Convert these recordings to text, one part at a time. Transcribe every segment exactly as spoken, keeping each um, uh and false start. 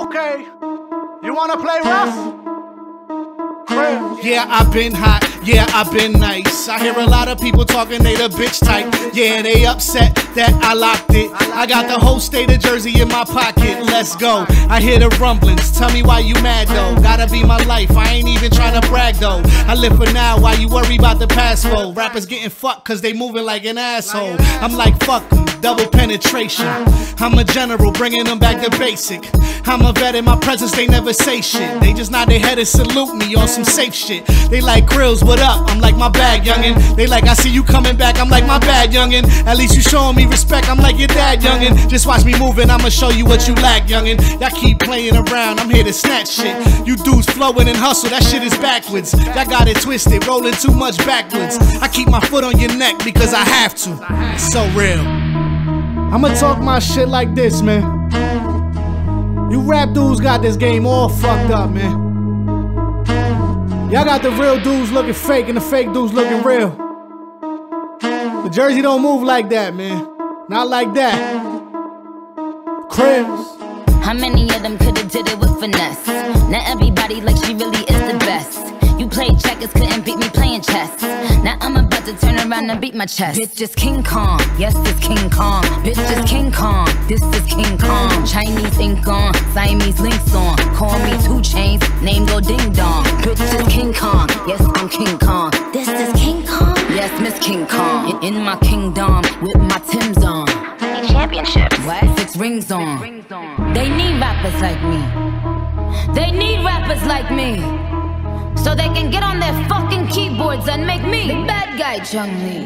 Okay, you wanna play rough? Yeah, I've been hot, yeah, I've been nice. I hear a lot of people talking they the bitch type. Yeah, they upset that I locked it. I got the whole state of Jersey in my pocket, let's go. I hear the rumblings, tell me why you mad though. Gotta be my life, I ain't even trying to brag though. I live for now, why you worry about the past for? Rappers getting fucked cause they moving like an asshole. I'm like fuck em, double penetration. I'm a general, bringing them back to basic. I'm a vet in my presence, they never say shit. They just nod their head and salute me on some safe shit. They like Grills, what up? I'm like my bad youngin'. They like I see you coming back, I'm like my bad youngin'. At least you showing me respect, I'm like your dad youngin'. Just watch me moving, I'ma show you what you lack youngin'. Y'all keep playing around, I'm here to snatch shit. You dudes flowing and hustle, that shit is backwards. Y'all got it twisted, rolling too much backwards. I keep my foot on your neck because I have to. It's so real. I'ma talk my shit like this, man. You rap dudes got this game all fucked up, man. Y'all got the real dudes looking fake and the fake dudes looking real. The Jersey don't move like that, man. Not like that. Cribs. How many of them could've did it with finesse? Not everybody like she really is the best. You played checkers, couldn't beat me playing chess. Now I'm about to turn around and beat my chest. Bitch is King Kong, yes this King Kong. Bitch is King Kong, this is King Kong. Chinese ink on, Siamese links on. Call me two chains, name go ding dong. Bitch is King Kong, yes I'm King Kong. This is King Kong, yes Miss King Kong. In, in my kingdom, with my Timbs on. Championships, what? Six rings on. They need rappers like me. They need rappers like me. So they can get on their fucking keyboards and make me the bad guy, Chung-Li.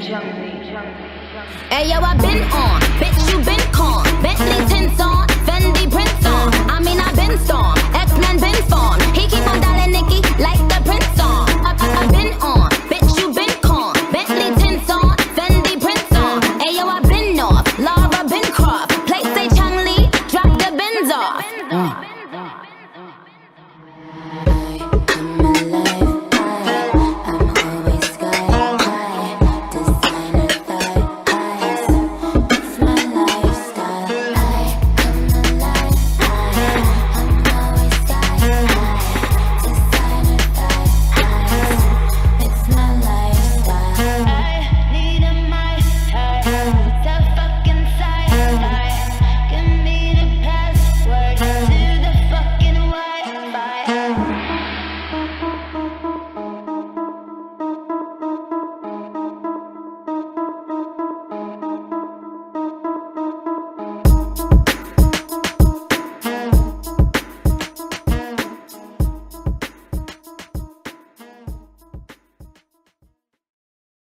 Hey yo, I been on, bitch you been con. Bentley tints on, Fendi prints on. I mean I been storm.